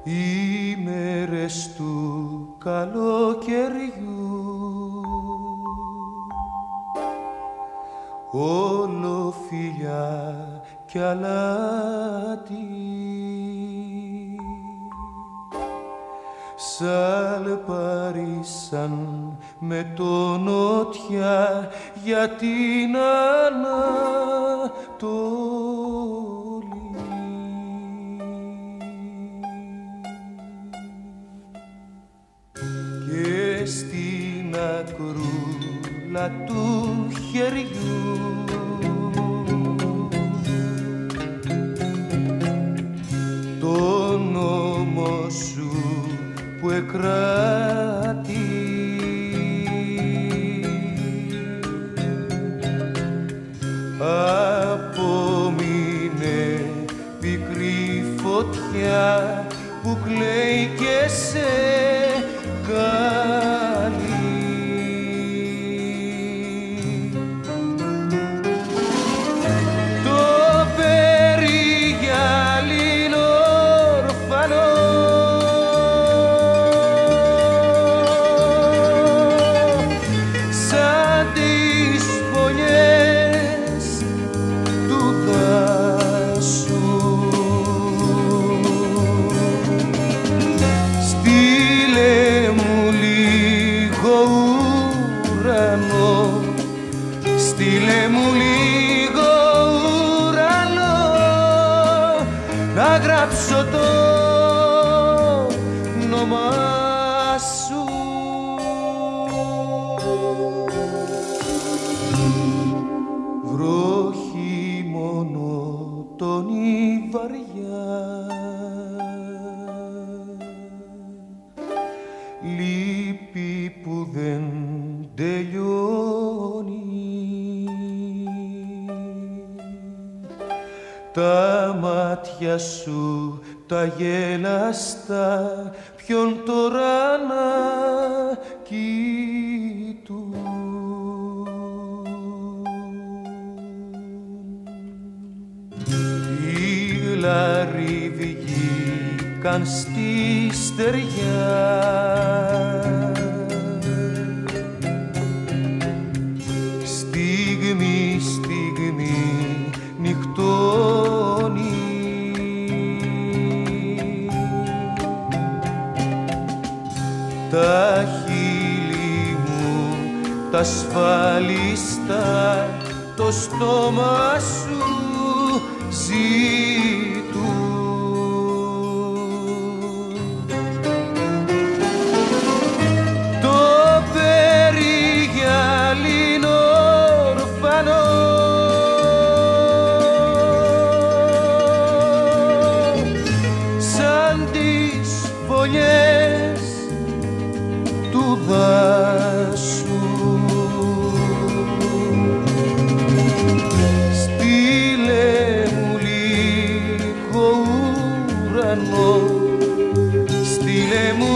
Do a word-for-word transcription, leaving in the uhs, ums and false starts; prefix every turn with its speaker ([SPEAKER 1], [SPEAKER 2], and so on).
[SPEAKER 1] οι μέρες του καλοκαιριού όλο φιλιά κι αλάτι σαλπαρίσαν με το νότια για την Ανατολή. Και στην ακρούλα του χεριού το νόμο σου που εκράτει απόμεινε πικρή φωτιά που κλαίει και σε καλεί. Το περιγυαλίνο ορφανό σαν τις φωνιές του δάσου στείλε μου λίγο ουρανό, στείλε μου λίγο ουρανό να γράψω το όνομά σου. Βροχή μονότονη βαριά, λύπη που δεν τελειώνει, τα μάτια σου τα γέλαστα ποιον τώρα να κοιτούν. Οι γλαρύβοι βγήκαν στη στεριά στιγμή στιγμή νυχτώνει τα χείλη μου τα ασφαλιστά το στόμα σου ζητούν. Το περιγυαλίνο ορφανό σαν τις φωνιές του δάσου στείλε μου λίγο ουρανό, στείλε μου